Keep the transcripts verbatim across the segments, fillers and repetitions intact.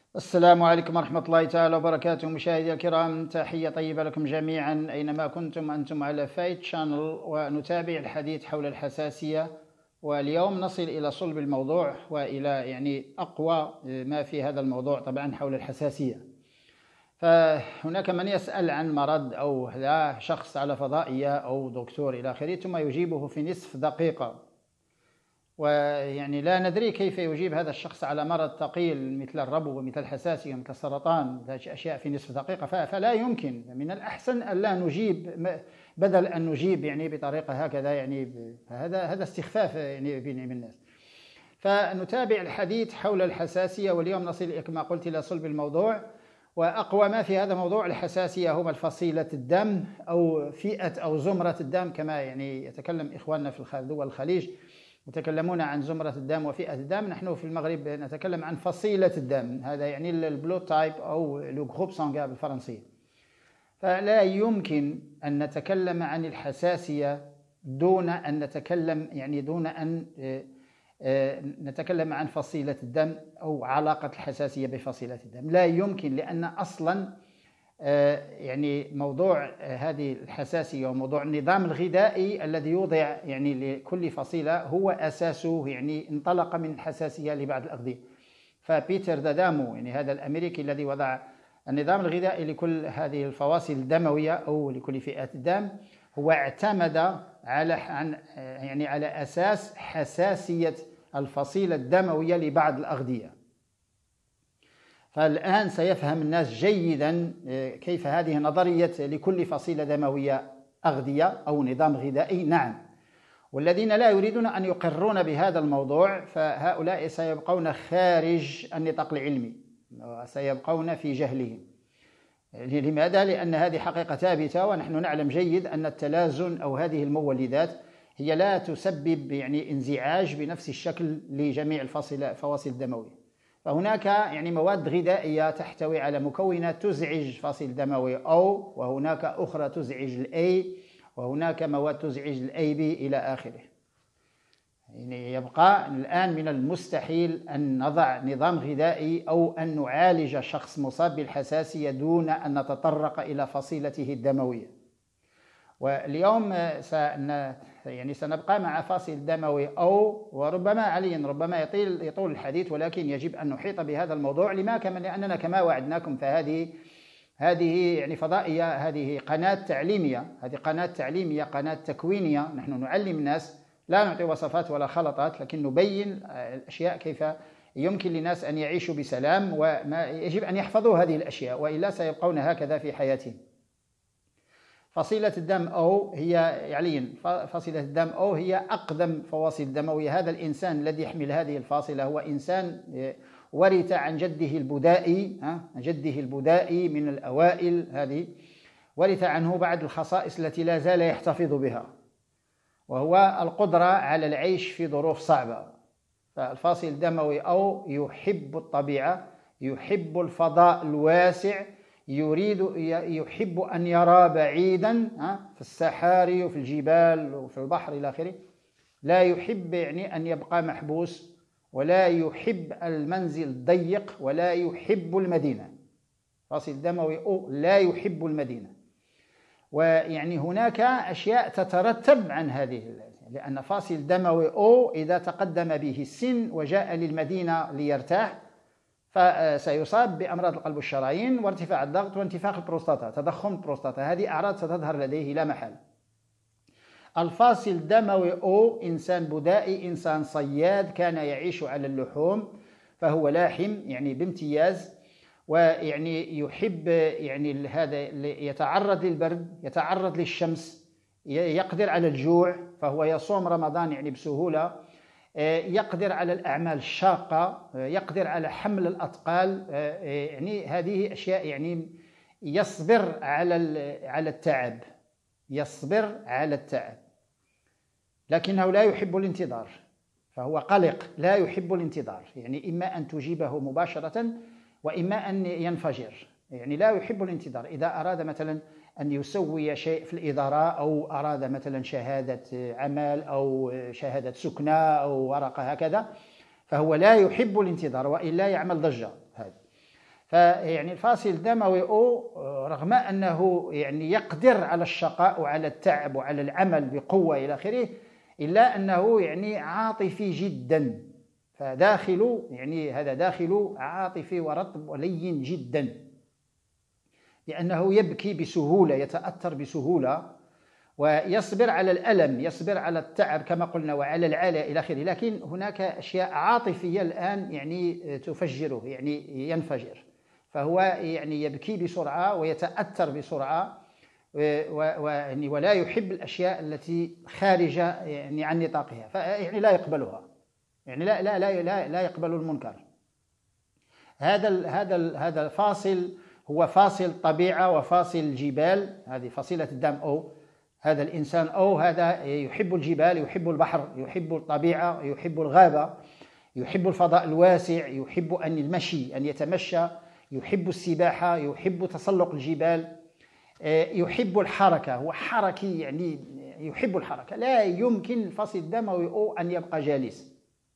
السلام عليكم ورحمة الله تعالى وبركاته. مشاهدي الكرام، تحية طيبة لكم جميعا أينما كنتم. أنتم على فايت شانل ونتابع الحديث حول الحساسية، واليوم نصل إلى صلب الموضوع وإلى يعني أقوى ما في هذا الموضوع طبعا حول الحساسية. فهناك من يسأل عن مرض أو لا شخص على فضائية أو دكتور إلى آخره ثم يجيبه في نصف دقيقة، ويعني لا ندري كيف يجيب هذا الشخص على مرض ثقيل مثل الربو ومثل الحساسية ومثل السرطان، أشياء في نصف دقيقة. فلا يمكن، من الأحسن أن لا نجيب بدل أن نجيب يعني بطريقة هكذا، يعني هذا هذا استخفاف يعني بين الناس. فنتابع الحديث حول الحساسية، واليوم نصل كما قلت إلى صلب الموضوع. وأقوى ما في هذا الموضوع الحساسية هما الفصيلة الدم أو فئة أو زمرة الدم، كما يعني يتكلم إخواننا في دول الخليج يتكلمون عن زمرة الدم وفئة الدم. نحن في المغرب نتكلم عن فصيلة الدم، هذا يعني البلو تايب أو لو جروب سانغا بالفرنسية. فلا يمكن أن نتكلم عن الحساسية دون أن نتكلم يعني دون أن نتكلم عن فصيلة الدم أو علاقة الحساسية بفصيلة الدم. لا يمكن، لأن أصلا يعني موضوع هذه الحساسية وموضوع النظام الغذائي الذي يوضع يعني لكل فصيلة هو أساسه يعني انطلق من الحساسية لبعض الأغذية. فبيتر دادامو يعني هذا الأمريكي الذي وضع النظام الغذائي لكل هذه الفواصل الدموية أو لكل فئات الدم، هو اعتمد على يعني على أساس حساسية الفصيلة الدموية لبعض الأغذية. فالآن سيفهم الناس جيدا كيف هذه نظرية لكل فصيلة دموية أغذية أو نظام غذائي. نعم، والذين لا يريدون أن يقرون بهذا الموضوع فهؤلاء سيبقون خارج النطاق العلمي وسيبقون في جهلهم. لماذا؟ لأن هذه حقيقة ثابتة، ونحن نعلم جيد أن التلازن أو هذه المولدات هي لا تسبب يعني انزعاج بنفس الشكل لجميع الفواصل الدموية. فهناك يعني مواد غذائية تحتوي على مكونات تزعج فصيل دموي أو، وهناك أخرى تزعج الأي، وهناك مواد تزعج الأي بي إلى آخره. يعني يبقى الآن من المستحيل أن نضع نظام غذائي أو أن نعالج شخص مصاب بالحساسية دون أن نتطرق إلى فصيلته الدموية. واليوم سن يعني سنبقى مع فاصل دموي أو، وربما عليا ربما يطيل يطول الحديث، ولكن يجب أن نحيط بهذا الموضوع. لما كما لأننا كما وعدناكم فهذه هذه يعني فضائية، هذه قناة تعليمية، هذه قناة تعليمية قناة تكوينية. نحن نعلم الناس، لا نعطي وصفات ولا خلطات، لكن نبين الأشياء كيف يمكن للناس أن يعيشوا بسلام، وما يجب أن يحفظوا هذه الأشياء وإلا سيبقون هكذا في حياتهم. فصيلة الدم أو هي يعني فصيلة الدم أو هي أقدم فواصل الدموية. هذا الإنسان الذي يحمل هذه الفاصلة هو إنسان ورث عن جده البدائي، عن جده البدائي من الأوائل، هذه ورث عنه بعض الخصائص التي لا زال يحتفظ بها، وهو القدرة على العيش في ظروف صعبة. فالفاصل الدموي أو يحب الطبيعة، يحب الفضاء الواسع، يريد يحب أن يرى بعيدا في الصحاري وفي الجبال وفي البحر إلى آخره. لا يحب يعني أن يبقى محبوس، ولا يحب المنزل الضيق، ولا يحب المدينة. فاصل دموي أو لا يحب المدينة. ويعني هناك أشياء تترتب عن هذه، لأن فاصل دموي أو إذا تقدم به السن وجاء للمدينة ليرتاح فسيصاب بأمراض القلب والشرايين وارتفاع الضغط وانتفاخ البروستاتا، تضخم البروستاتا. هذه أعراض ستظهر لديه لا محال. الفاصل الدموي أو إنسان بدائي، إنسان صياد كان يعيش على اللحوم، فهو لاحم يعني بامتياز، ويعني يحب يعني هذا يتعرض للبرد، يتعرض للشمس، يقدر على الجوع، فهو يصوم رمضان يعني بسهولة، يقدر على الأعمال الشاقة، يقدر على حمل الأثقال. يعني هذه أشياء يعني يصبر على على التعب، يصبر على التعب، لكنه لا يحب الانتظار، فهو قلق لا يحب الانتظار. يعني إما أن تجيبه مباشرة وإما أن ينفجر، يعني لا يحب الانتظار. إذا أراد مثلا أن يسوي شيء في الإدارة أو أراد مثلا شهادة عمل أو شهادة سكنة أو ورقة هكذا، فهو لا يحب الانتظار وإلا يعمل ضجة. هذا فيعني الفاصل الدموي أو رغم أنه يعني يقدر على الشقاء وعلى التعب وعلى العمل بقوة إلى آخره، إلا أنه يعني عاطفي جدا. فداخله يعني هذا داخله عاطفي ورطب ولين جدا، لأنه يبكي بسهولة، يتأثر بسهولة، ويصبر على الألم، يصبر على التعب كما قلنا وعلى العلاء إلى آخره. لكن هناك أشياء عاطفية الآن يعني تفجره، يعني ينفجر، فهو يعني يبكي بسرعة ويتأثر بسرعة، ولا يحب الأشياء التي خارجة يعني عن نطاقها، فيعني لا يقبلها، يعني لا لا لا لا, لا يقبل المنكر. هذا هذا هذا الفاصل هو فاصل الطبيعة وفاصل الجبال، هذه فصيلة الدم. أو هذا الإنسان أو هذا يحب الجبال، يحب البحر، يحب الطبيعة، يحب الغابة، يحب الفضاء الواسع، يحب أن المشي، أن يتمشى، يحب السباحة، يحب تسلق الجبال، يحب الحركة، هو حركي، يعني يحب الحركة. لا يمكن الفصل الدموي أو أن يبقى جالس،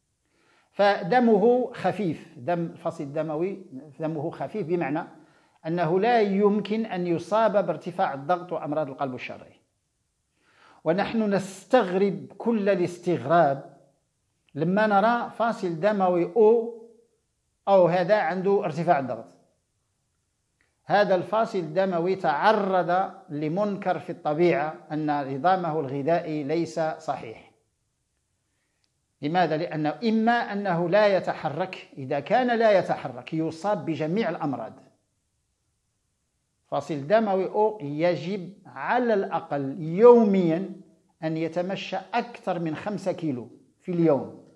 فدمه خفيف. دم الفصل الدموي دمه خفيف، بمعنى أنه لا يمكن أن يصاب بارتفاع الضغط وأمراض القلب الشرايين. ونحن نستغرب كل الاستغراب لما نرى فاصل دموي أو أو هذا عنده ارتفاع الضغط. هذا الفاصل الدموي تعرض لمنكر في الطبيعة، أن نظامه الغذائي ليس صحيح. لماذا؟ لأنه إما أنه لا يتحرك، إذا كان لا يتحرك يصاب بجميع الأمراض. فاصل دموي أو يجب على الأقل يوميا أن يتمشى أكثر من خمسة كيلو في اليوم،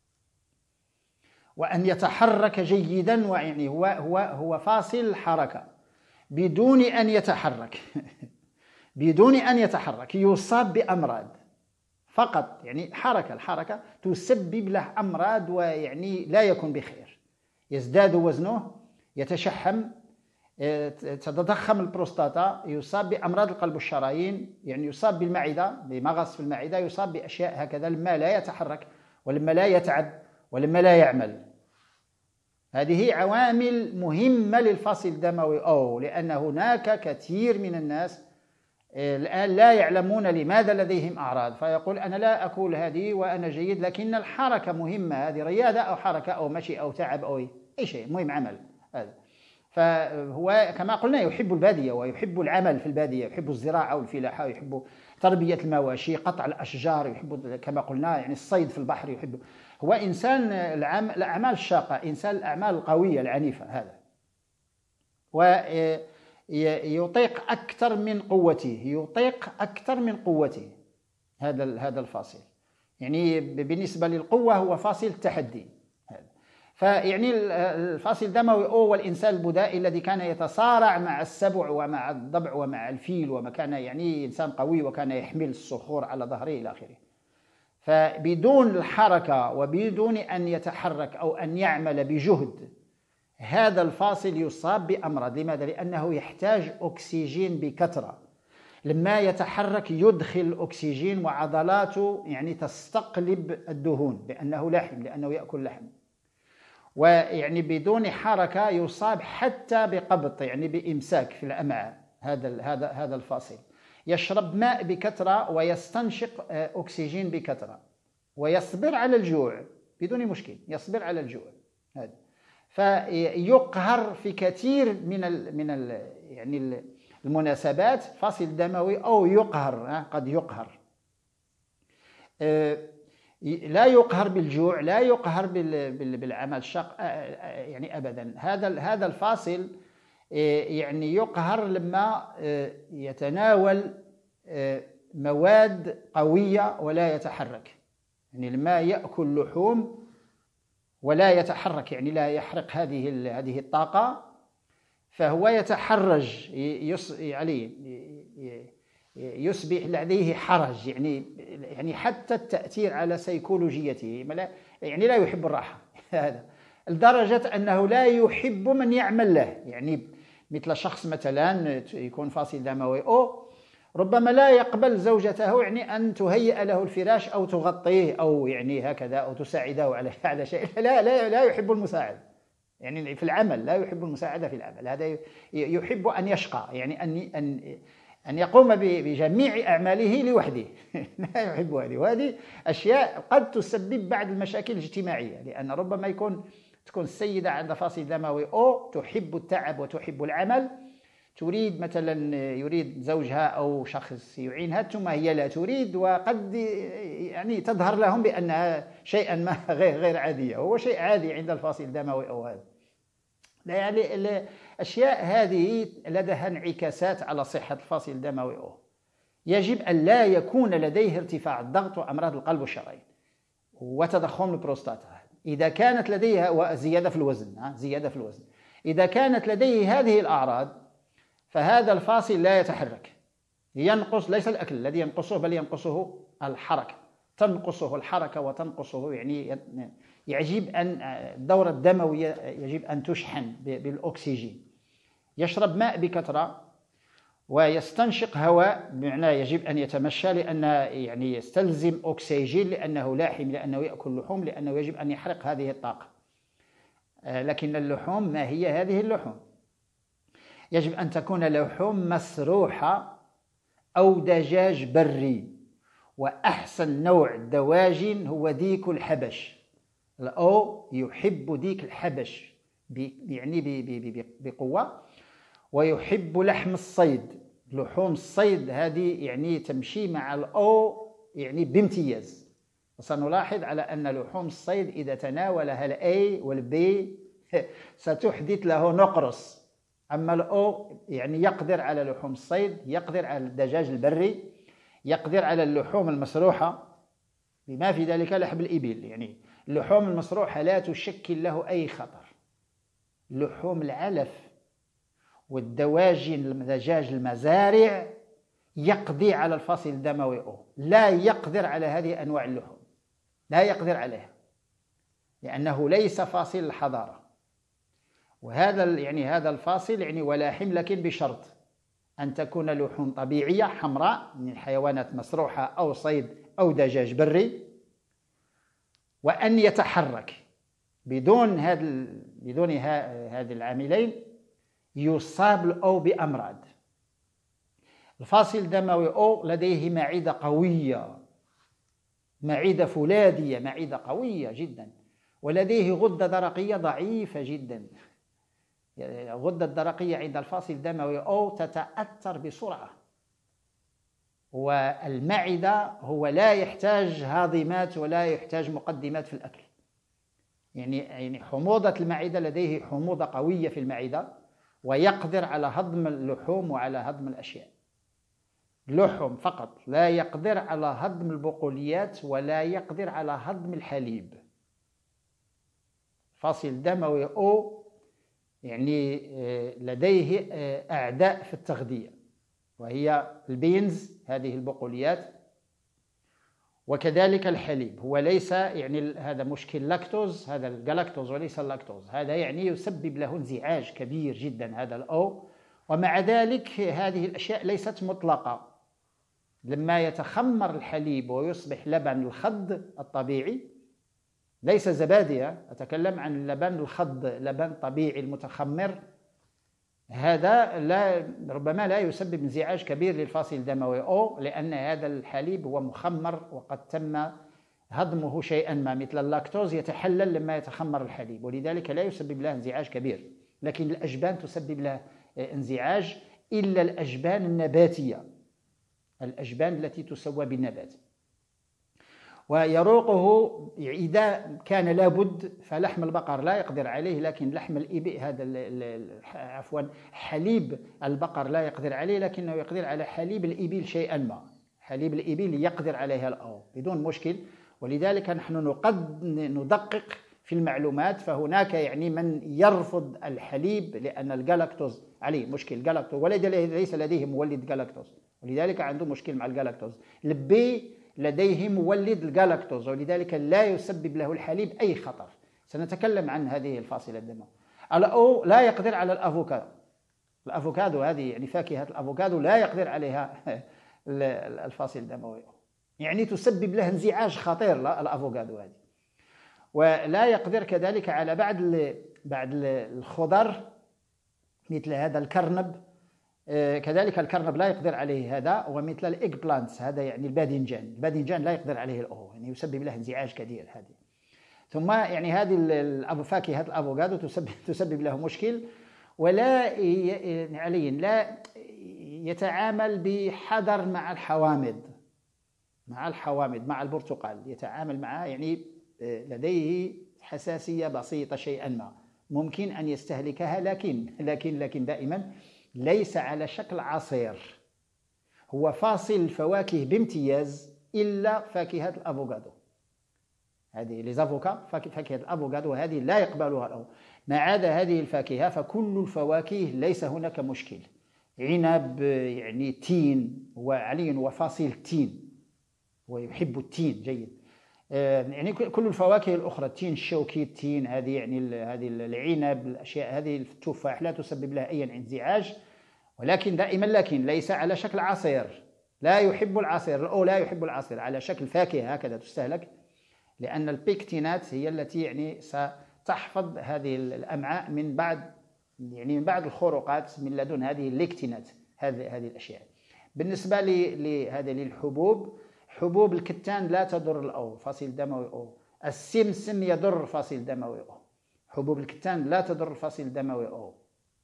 وأن يتحرك جيدا، ويعني هو هو هو فاصل الحركة. بدون أن يتحرك بدون أن يتحرك يصاب بأمراض فقط. يعني الحركة الحركة تسبب له أمراض، ويعني لا يكون بخير. يزداد وزنه، يتشحم، تتضخم البروستاتا، يصاب بأمراض القلب والشرايين، يعني يصاب بالمعدة، بمغص في المعدة، يصاب بأشياء هكذا لما لا يتحرك ولما لا يتعب ولما لا يعمل. هذه عوامل مهمة للفاصل الدموي أو لأن هناك كثير من الناس الآن لا يعلمون لماذا لديهم أعراض، فيقول أنا لا أكل هذه وأنا جيد، لكن الحركة مهمة، هذه رياضة أو حركة أو مشي أو تعب أو أي شيء مهم، عمل هذا. فهو كما قلنا يحب البادية ويحب العمل في البادية، يحب الزراعة والفلاحة، ويحب تربية المواشي، قطع الأشجار، يحب كما قلنا يعني الصيد في البحر، يحب. هو إنسان الأعمال الشاقة، إنسان الأعمال القوية العنيفة هذا، ويطيق أكثر من قوته، يطيق أكثر من قوته هذا هذا الفاصل. يعني بالنسبة للقوة هو فاصل التحدي. فيعني الفاصل الدموي هو الإنسان البدائي الذي كان يتصارع مع السبع ومع الضبع ومع الفيل، وما كان يعني إنسان قوي وكان يحمل الصخور على ظهره إلى آخره. فبدون الحركة وبدون أن يتحرك أو أن يعمل بجهد، هذا الفاصل يصاب بأمراض. لماذا؟ لأنه يحتاج أكسجين بكثرة. لما يتحرك يدخل أكسجين وعضلاته يعني تستقلب الدهون، لأنه لحم، لأنه يأكل لحم. ويعني بدون حركة يصاب حتى بقبض، يعني بإمساك في الأمعاء. هذا هذا هذا الفاصل يشرب ماء بكثرة ويستنشق أكسجين بكثرة، ويصبر على الجوع بدون مشكل، يصبر على الجوع هذا. فيقهر في كثير من ال من ال يعني المناسبات فاصل دموي أو يقهر، قد يقهر. لا يقهر بالجوع، لا يقهر بالعمل الشاق يعني أبدا. هذا هذا الفاصل يعني يقهر لما يتناول مواد قوية ولا يتحرك، يعني لما يأكل لحوم ولا يتحرك، يعني لا يحرق هذه هذه الطاقة، فهو يتحرج عليه، يصبح لديه حرج، يعني يعني حتى التأثير على سيكولوجيته، يعني لا يحب الراحة هذا لدرجة أنه لا يحب من يعمل له. يعني مثل شخص مثلا يكون فاصل دموي أو ربما لا يقبل زوجته يعني أن تهيئ له الفراش أو تغطيه أو يعني هكذا أو تساعده على على شيء، لا لا لا يحب المساعد، يعني في العمل لا يحب المساعدة في العمل، هذا يحب أن يشقى، يعني أن أن أن يقوم بجميع أعماله لوحده لا يحب هذه، وهذه أشياء قد تسبب بعض المشاكل الاجتماعية، لأن ربما يكون تكون السيدة عندها فاصل دموي أو تحب التعب وتحب العمل، تريد مثلا يريد زوجها أو شخص يعينها ثم هي لا تريد، وقد يعني تظهر لهم بأنها شيئا ما غير غير عادية، هو شيء عادي عند الفاصل الدموي أو هذا. لا يعني الأشياء هذه لديها انعكاسات على صحة الفاصل الدموي أو يجب أن لا يكون لديه ارتفاع الضغط وأمراض القلب والشرايين وتضخم البروستات. إذا كانت لديه وزيادة في الوزن زيادة في الوزن إذا كانت لديه هذه الأعراض فهذا الفاصل لا يتحرك، ينقص ليس الأكل الذي ينقصه بل ينقصه الحركة، تنقصه الحركة وتنقصه يعني يجب أن الدورة الدموية يجب أن تشحن بالأكسجين، يشرب ماء بكثرة ويستنشق هواء، بمعنى يجب أن يتمشى لأن يعني يستلزم أكسجين لأنه لاحم، لأنه يأكل لحوم، لأنه يجب أن يحرق هذه الطاقة. لكن اللحوم ما هي هذه اللحوم؟ يجب أن تكون لحوم مسروحة أو دجاج بري، وأحسن نوع دواجن هو ديك الحبش. الأو يحب ديك الحبش يعني بقوة، ويحب لحم الصيد، لحوم الصيد هذه يعني تمشي مع الأو يعني بامتياز. وسنلاحظ على أن لحوم الصيد إذا تناولها الأي والبي ستحدث له نقرس، أما الأو يعني يقدر على لحوم الصيد، يقدر على الدجاج البري، يقدر على اللحوم المسروحة بما في ذلك لحم الإبل. يعني اللحوم المسروحة لا تشكل له أي خطر. لحوم العلف والدواجن الدجاج المزارع يقضي على الفاصل الدموي أو لا يقدر على هذه أنواع اللحوم، لا يقدر عليها لأنه ليس فاصل الحضارة. وهذا يعني هذا الفاصل يعني ولاحم، لكن بشرط أن تكون لحوم طبيعية حمراء من حيوانات مسروحة أو صيد أو دجاج بري، وأن يتحرك. بدون هذا بدون هذه العاملين يصاب أو بأمراض. الفاصل الدموي أو لديه معدة قوية، معدة فولاذية، معدة قوية جدا، ولديه غدة درقية ضعيفة جدا. الغدة الدرقية عند الفاصل الدموي أو تتأثر بسرعة، والمعدة هو لا يحتاج هاضمات ولا يحتاج مقدمات في الأكل. يعني يعني حموضة المعدة، لديه حموضة قوية في المعدة ويقدر على هضم اللحوم وعلى هضم الأشياء. لحم فقط، لا يقدر على هضم البقوليات ولا يقدر على هضم الحليب. فاصل الدموي أو يعني لديه أعداء في التغذية، وهي البينز هذه البقوليات، وكذلك الحليب. هو ليس يعني هذا مشكل لاكتوز، هذا الجلاكتوز وليس اللاكتوز، هذا يعني يسبب له انزعاج كبير جدا هذا الأو. ومع ذلك هذه الأشياء ليست مطلقة. لما يتخمر الحليب ويصبح لبن الخض الطبيعي، ليس زبادي، أتكلم عن لبن الخض، لبن طبيعي المتخمر، هذا لا ربما لا يسبب انزعاج كبير للفاصل الدموي أو، لأن هذا الحليب هو مخمر وقد تم هضمه شيئا ما، مثل اللاكتوز يتحلل لما يتخمر الحليب، ولذلك لا يسبب له انزعاج كبير. لكن الأجبان تسبب له انزعاج، إلا الأجبان النباتية، الأجبان التي تسوى بالنبات. ويروقه إذا كان لابد، فلحم البقر لا يقدر عليه، لكن لحم الإبل هذا عفوا حليب البقر لا يقدر عليه، لكنه يقدر على حليب الإبل شيئا ما. حليب الإبل يقدر عليها الأو بدون مشكل. ولذلك نحن قد ندقق في المعلومات، فهناك يعني من يرفض الحليب لأن الجلاكتوز عليه مشكل، جلاكتوز وليس لديه مولد جلاكتوز، ولذلك عنده مشكل مع الجلاكتوز. البي لديه مولد الجلاكتوز، ولذلك لا يسبب له الحليب أي خطر. سنتكلم عن هذه الفاصلة الدموية. الأو لا يقدر على الأفوكادو. الأفوكادو هذه يعني فاكهة الأفوكادو لا يقدر عليها الفاصل الدموي، يعني تسبب له انزعاج خطير الأفوكادو هذه. ولا يقدر كذلك على بعض بعض الخضر مثل هذا الكرنب، كذلك الكرنب لا يقدر عليه هذا، ومثل الايج بلانتس هذا يعني الباذنجان، الباذنجان لا يقدر عليه الاو، يعني يسبب له انزعاج كثير هذه. ثم يعني هذه الفاكهه الافوكادو تسبب تسبب له مشكل، ولا عليه لا يتعامل بحذر مع الحوامض، مع الحوامض مع البرتقال يتعامل معه، يعني لديه حساسيه بسيطه شيئا ما، ممكن ان يستهلكها، لكن لكن لكن دائما ليس على شكل عصير. هو فاصل الفواكه بامتياز الا فاكهه الافوكادو، هذه ليزافوكا فاكهه الافوكادو هذه لا يقبلها الأو. ما عدا هذه الفاكهه فكل الفواكه ليس هناك مشكل. عنب، يعني تين، وعلي وفاصل التين ويحب التين جيد، يعني كل الفواكه الاخرى، التين الشوكي، التين هذه يعني هذه العنب، الاشياء هذه، التفاح لا تسبب لها اي انزعاج، ولكن دائما لكن ليس على شكل عصير، لا يحب العصير او لا يحب العصير، على شكل فاكهه هكذا تستهلك، لان البيكتينات هي التي يعني ستحفظ هذه الامعاء من بعد يعني من بعد الخروقات من لدن هذه الليكتينات، هذه هذه الاشياء. بالنسبه لهذه للحبوب، حبوب الكتان لا تضر الأو، فاصل الدموي أو. السمسم يضر فاصل الدموي أو. حبوب الكتان لا تضر الفاصل الدموي أو.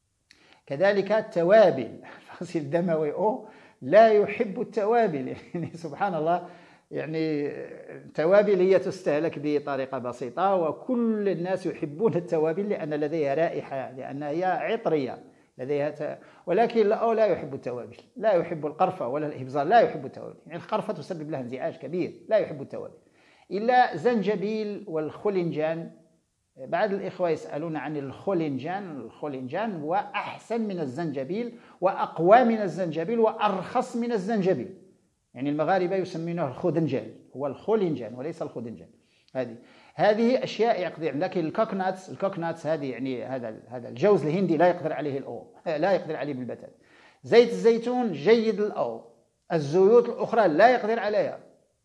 كذلك التوابل، الفاصل الدموي أو لا يحب التوابل، يعني سبحان الله، يعني التوابل هي تستهلك بطريقة بسيطة، وكل الناس يحبون التوابل لأن لديها رائحة، لأنها هي عطرية لديها ت... ولكن الأو لا يحب التوابل، لا يحب القرفة ولا الإبزار، لا يحب التوابل، يعني القرفة تسبب له انزعاج كبير، لا يحب التوابل. إلا زنجبيل والخولنجان. بعض الإخوة يسألون عن الخولنجان، الخولنجان هو أحسن من الزنجبيل وأقوى من الزنجبيل وأرخص من الزنجبيل، يعني المغاربة يسمونه الخودنجان، هو الخولنجان وليس الخودنجان. هذه هذه اشياء يقدر، لكن الكوكناتس الكوكناتس هذه يعني هذا هذا الجوز الهندي لا يقدر عليه الاو، لا يقدر عليه بالبتات. زيت الزيتون جيد للاو، الزيوت الاخرى لا يقدر عليها،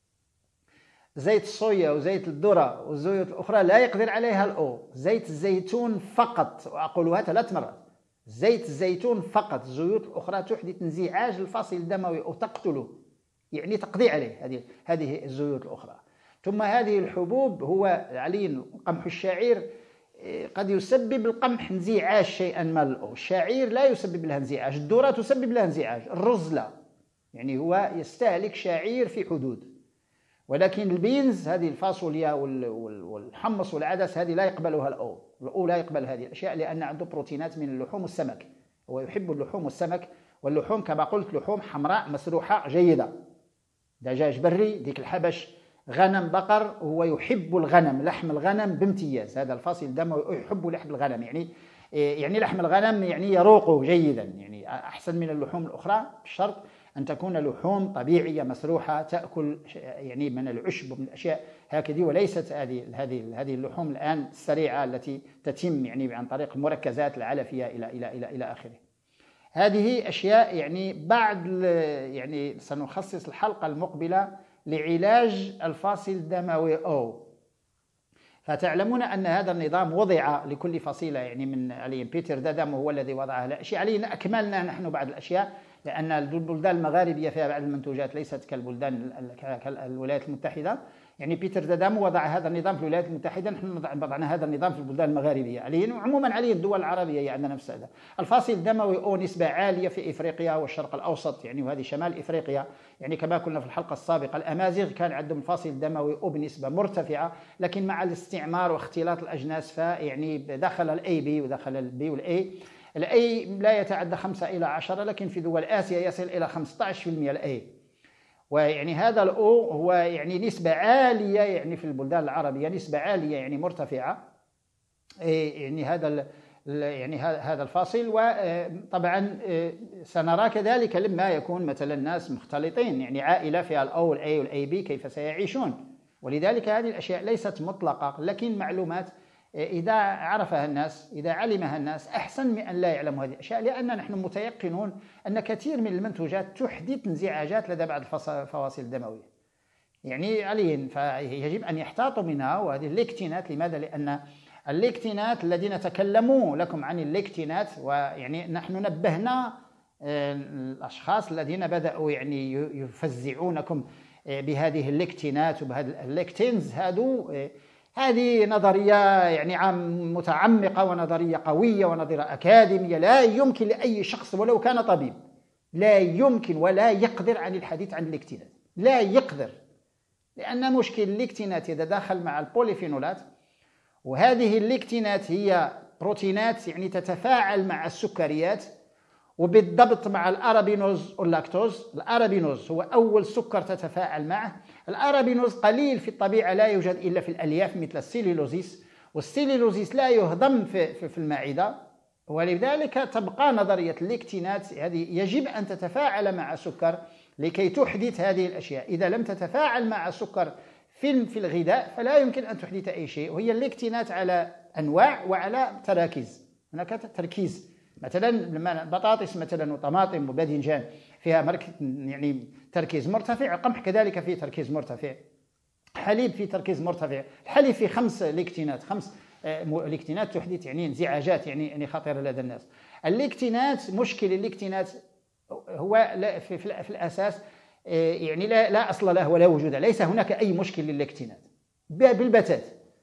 زيت الصويا وزيت الذره والزيوت الاخرى لا يقدر عليها الاو. زيت الزيتون فقط، واقولها ثلاث مرات، زيت الزيتون فقط، الزيوت الاخرى تحدث انزعاج الفاصل الدموي او تقتله، يعني تقضي عليه هذه هذه الزيوت الاخرى. ثم هذه الحبوب، هو علي قمح الشعير قد يسبب القمح انزعاج شيئا ما، الشعير لا يسبب له انزعاج، الذرة تسبب له انزعاج، الرز لا، يعني هو يستهلك شعير في حدود. ولكن البينز هذه الفاصوليا والحمص والعدس هذه لا يقبلها الأو، الأو لا يقبل هذه الأشياء لأن عنده بروتينات من اللحوم والسمك، هو يحب اللحوم والسمك، واللحوم كما قلت لحوم حمراء مسروحة جيدة، دجاج بري، ديك الحبش، غنم، بقر، هو يحب الغنم، لحم الغنم بامتياز، هذا الفاصل الدموي يحب لحم الغنم، يعني يعني لحم الغنم يعني يروق جيدا، يعني أحسن من اللحوم الأخرى، بشرط أن تكون لحوم طبيعية مسروحة تأكل يعني من العشب ومن الأشياء هكذا، وليست هذه هذه هذه اللحوم الآن السريعة التي تتم يعني عن طريق المركزات العلفية إلى إلى إلى إلى آخره. هذه أشياء يعني بعد يعني سنخصص الحلقة المقبلة لعلاج الفاصل الدموي أو. فتعلمون أن هذا النظام وضع لكل فصيلة، يعني من علي بيتر دادام هو الذي وضعها، الأشياء علينا أكملنا نحن بعض الأشياء، لأن البلدان المغاربية فيها بعض المنتوجات ليست كالبلدان كالولايات المتحدة، يعني بيتر دادام وضع هذا النظام في الولايات المتحدة، نحن وضعنا هذا النظام في البلدان المغاربية علي، وعموما علي الدول العربية يعني عندنا نفس هذا. الفاصل الدموي أو نسبة عالية في إفريقيا والشرق الأوسط، يعني وهذه شمال إفريقيا، يعني كما قلنا في الحلقة السابقة الأمازيغ كان عندهم الفاصل الدموي أو بنسبة مرتفعة، لكن مع الاستعمار واختلاط الأجناس فيعني دخل الأي بي ودخل البي والأي، الأي لا يتعدى خمسة إلى عشرة، لكن في دول آسيا يصل إلى خمسة عشر بالمئة الأي، ويعني هذا الأو هو يعني نسبة عالية، يعني في البلدان العربية نسبة عالية يعني مرتفعة، يعني هذا يعني هذا الفاصل. وطبعا سنرى كذلك لما يكون مثلا الناس مختلطين، يعني عائلة فيها الأو والأي والأي بي كيف سيعيشون، ولذلك هذه الأشياء ليست مطلقة، لكن معلومات إذا عرفها الناس، إذا علمها الناس، أحسن من أن لا يعلموا هذه الأشياء، لأن نحن متيقنون أن كثير من المنتوجات تحدث انزعاجات لدى بعض الفواصل الدموية، يعني عليهم فيجب أن يحتاطوا منها. وهذه الليكتينات لماذا؟ لأن الليكتينات الذين تكلموا لكم عن الليكتينات، ويعني نحن نبهنا الأشخاص الذين بدأوا يعني يفزعونكم بهذه الليكتينات وبهذه الليكتينز. هادو هذه نظرية يعني عام متعمقة ونظرية قوية ونظرية أكاديمية، لا يمكن لأي شخص ولو كان طبيب لا يمكن ولا يقدر عن الحديث عن الليكتينات، لا يقدر، لأن مشكل الليكتينات يتداخل مع البوليفينولات، وهذه الليكتينات هي بروتينات يعني تتفاعل مع السكريات، وبالضبط مع الأرابينوز واللاكتوز. الأرابينوز هو أول سكر تتفاعل معه. الأرابينوز قليل في الطبيعة، لا يوجد إلا في الألياف مثل السيلولوزيس، والسيلولوزيس لا يهضم في, في المعدة، ولذلك تبقى نظرية الليكتينات هذه يجب أن تتفاعل مع السكر لكي تحدث هذه الأشياء. إذا لم تتفاعل مع السكر في في الغذاء فلا يمكن أن تحدث أي شيء. وهي الليكتينات على أنواع وعلى تراكيز. هناك تركيز، مثلا لما البطاطس مثلا وطماطم وباذنجان فيها مرك يعني تركيز مرتفع، القمح كذلك فيه تركيز مرتفع، حليب فيه تركيز مرتفع. الحليب فيه خمس ليكتينات، خمس ليكتينات تحدث يعني انزعاجات يعني يعني خطيرة لدى الناس. الليكتينات، مشكل الليكتينات هو في, في الأساس يعني لا, لا أصل له ولا وجود، ليس هناك أي مشكل للليكتينات بالبتات.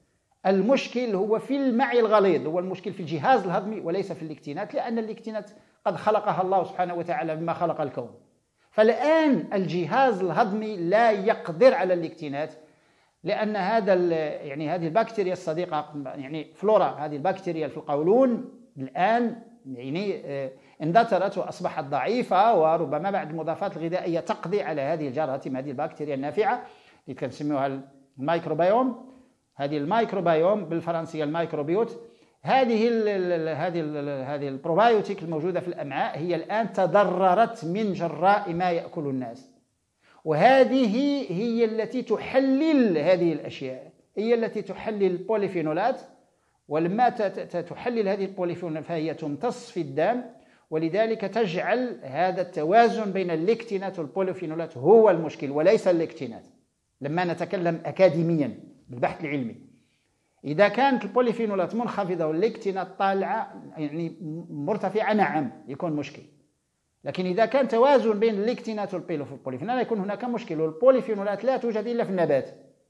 المشكل هو في المعي الغليظ، هو المشكل في الجهاز الهضمي وليس في الليكتينات، لأن الليكتينات قد خلقها الله سبحانه وتعالى بما خلق الكون. فالآن الجهاز الهضمي لا يقدر على الليكتينات، لأن هذا يعني هذه البكتيريا الصديقة يعني فلورا، هذه البكتيريا في القولون الآن يعني اندثرت وأصبحت ضعيفة، وربما بعد المضادات الغذائية تقضي على هذه الجراثيم، هذه البكتيريا النافعة اللي كنسميوها الميكروبيوم. هذه الميكروبيوم بالفرنسية الميكروبيوت، هذه ال هذه ال هذه البروبايوتيك الموجودة في الأمعاء هي الآن تضررت من جراء ما يأكل الناس، وهذه هي التي تحلل هذه الأشياء، هي التي تحلل البوليفينولات. ولما تحلل هذه البوليفينولات فهي تمتص في الدم، ولذلك تجعل هذا التوازن بين الليكتينات والبوليفينولات هو المشكل وليس الليكتينات. لما نتكلم أكاديميا بالبحث العلمي، إذا كانت البوليفينولات منخفضة والليكتينات طالعة يعني مرتفعة، نعم يكون مشكل. لكن إذا كان توازن بين الليكتينات والبوليفينولات يكون هناك مشكل. والبوليفينولات لا توجد إلا في النبات،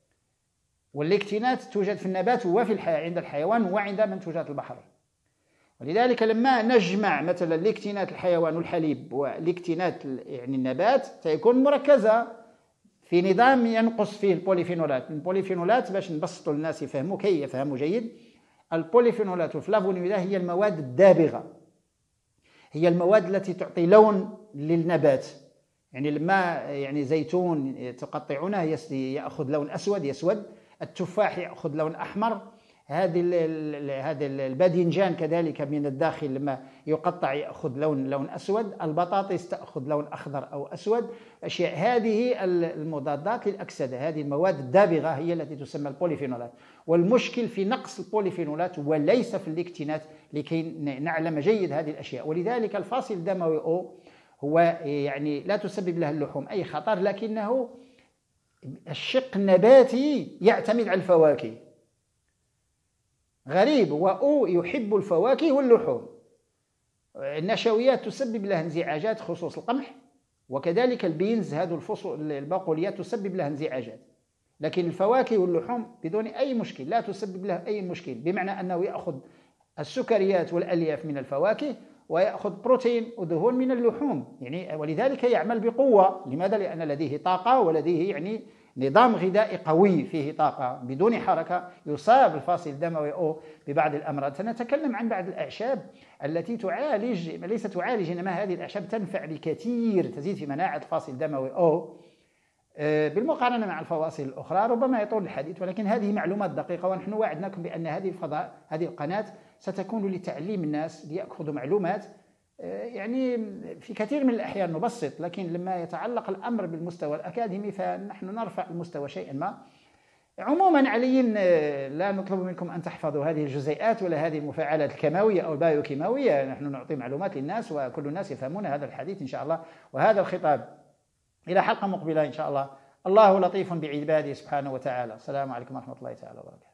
والليكتينات توجد في النبات وفي الحياة عند الحيوان وعند منتوجات البحر. ولذلك لما نجمع مثلا ليكتينات الحيوان والحليب وليكتينات يعني النبات سيكون مركزة في نظام ينقص فيه البوليفينولات. البوليفينولات باش نبسطوا للناس يفهموا كي يفهموا جيد، البوليفينولات والفلافونويدات هي المواد الدابغة، هي المواد التي تعطي لون للنبات. يعني لما يعني زيتون تقطعونه يأخذ لون أسود يسود، التفاح يأخذ لون أحمر، هذه هذا الباذنجان كذلك من الداخل لما يقطع يأخذ لون لون أسود، البطاطس تأخذ لون أخضر أو أسود. أشياء هذه المضادات للأكسدة، هذه المواد الدابغة هي التي تسمى البوليفينولات. والمشكل في نقص البوليفينولات وليس في الليكتينات، لكي نعلم جيد هذه الأشياء. ولذلك الفاصل الدموي أو هو يعني لا تسبب له اللحوم أي خطر، لكنه الشق النباتي يعتمد على الفواكه. غريب، وأو يحب الفواكه واللحوم. النشويات تسبب له انزعاجات خصوص القمح، وكذلك البينز هذو الفصول البقوليات تسبب له انزعاجات. لكن الفواكه واللحوم بدون أي مشكل، لا تسبب له أي مشكل، بمعنى أنه يأخذ السكريات والألياف من الفواكه ويأخذ بروتين ودهون من اللحوم يعني، ولذلك يعمل بقوة. لماذا؟ لأن لديه طاقة ولديه يعني نظام غذائي قوي فيه طاقة. بدون حركة يصاب الفاصل الدموي أو ببعض الأمراض. سنتكلم عن بعض الأعشاب التي تعالج، ليس تعالج إنما هذه الأعشاب تنفع بكثير، تزيد في مناعة الفاصل الدموي أو بالمقارنة مع الفواصل الأخرى. ربما يطول الحديث، ولكن هذه معلومات دقيقة، ونحن وعدناكم بأن هذه الفضاء هذه القناة ستكون لتعليم الناس ليأخذوا معلومات يعني في كثير من الأحيان نبسط، لكن لما يتعلق الأمر بالمستوى الأكاديمي فنحن نرفع المستوى شيئا ما. عموما علي لا نطلب منكم أن تحفظوا هذه الجزيئات ولا هذه المفاعلات الكيماوية أو البايوكيماوية، نحن نعطي معلومات للناس وكل الناس يفهمون هذا الحديث إن شاء الله وهذا الخطاب. إلى حلقة مقبلة إن شاء الله. الله لطيف بعباده سبحانه وتعالى. السلام عليكم ورحمة الله تعالى وبركاته.